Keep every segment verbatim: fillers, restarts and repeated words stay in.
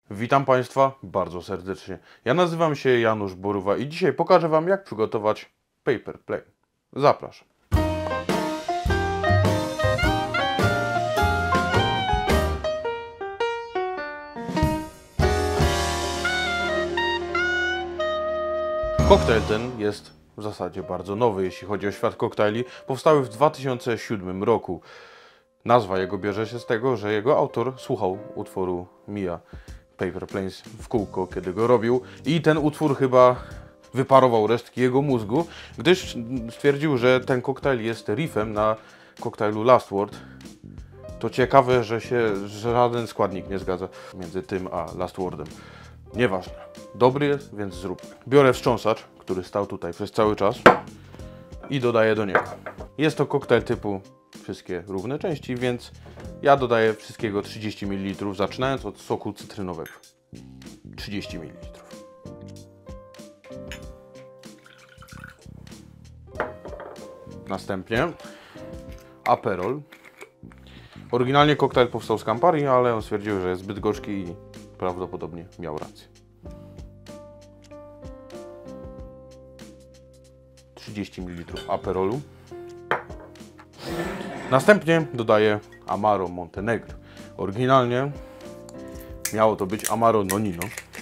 Witam Państwa bardzo serdecznie. Ja nazywam się Janusz Boruwa i dzisiaj pokażę Wam, jak przygotować paper plane. Zapraszam. Koktajl ten jest w zasadzie bardzo nowy, jeśli chodzi o świat koktajli. Powstały w dwa tysiące siódmym roku. Nazwa jego bierze się z tego, że jego autor słuchał utworu Mia Paper Planes w kółko, kiedy go robił, i ten utwór chyba wyparował resztki jego mózgu, gdyż stwierdził, że ten koktajl jest riffem na koktajlu Last Word. To ciekawe, że się żaden składnik nie zgadza między tym a Last Wordem. Nieważne. Dobry jest, więc zróbmy. Biorę wstrząsacz, który stał tutaj przez cały czas, i dodaję do niego. Jest to koktajl typu wszystkie równe części, więc ja dodaję wszystkiego trzydzieści mililitrów, zaczynając od soku cytrynowego. trzydzieści mililitrów. Następnie Aperol. Oryginalnie koktajl powstał z Campari, ale on stwierdził, że jest zbyt gorzki i prawdopodobnie miał rację. trzydzieści mililitrów Aperolu. Następnie dodaję Amaro Montenegro. Oryginalnie miało to być Amaro Nonino.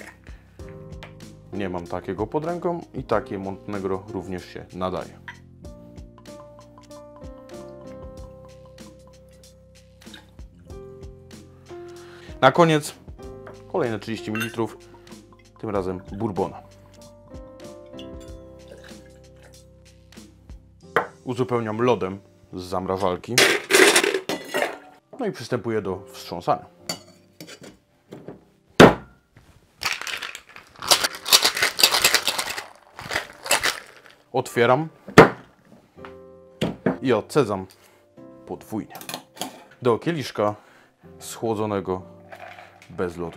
Nie mam takiego pod ręką i takie Montenegro również się nadaje. Na koniec kolejne trzydzieści mililitrów, tym razem Bourbona. Uzupełniam lodem z zamrażalki. No i przystępuję do wstrząsania. Otwieram i odcedzam podwójnie. Do kieliszka schłodzonego bez lodu.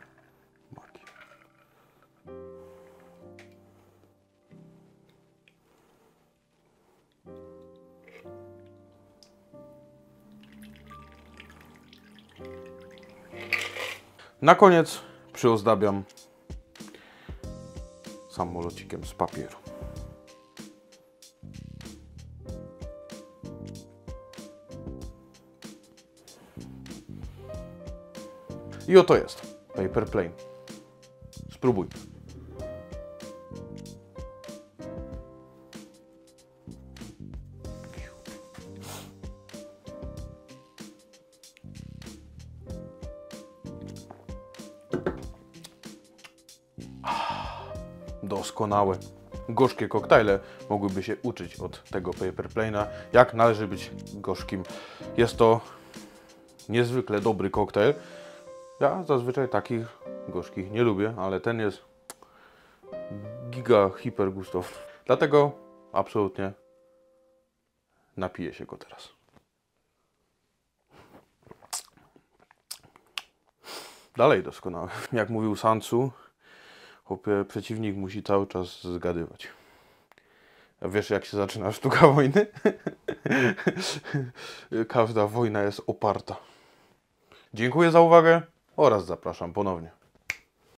Na koniec przyozdabiam samolocikiem z papieru. I oto jest paper plane. Spróbuj. Doskonałe. Gorzkie koktajle mogłyby się uczyć od tego paper plane'a, jak należy być gorzkim. Jest to niezwykle dobry koktajl. Ja zazwyczaj takich gorzkich nie lubię, ale ten jest giga hiper gustowy. Dlatego absolutnie napiję się go teraz. Dalej doskonały. Jak mówił Sun Tzu, chłopie, przeciwnik musi cały czas zgadywać. A wiesz, jak się zaczyna sztuka wojny? Każda wojna jest oparta. Dziękuję za uwagę oraz zapraszam ponownie.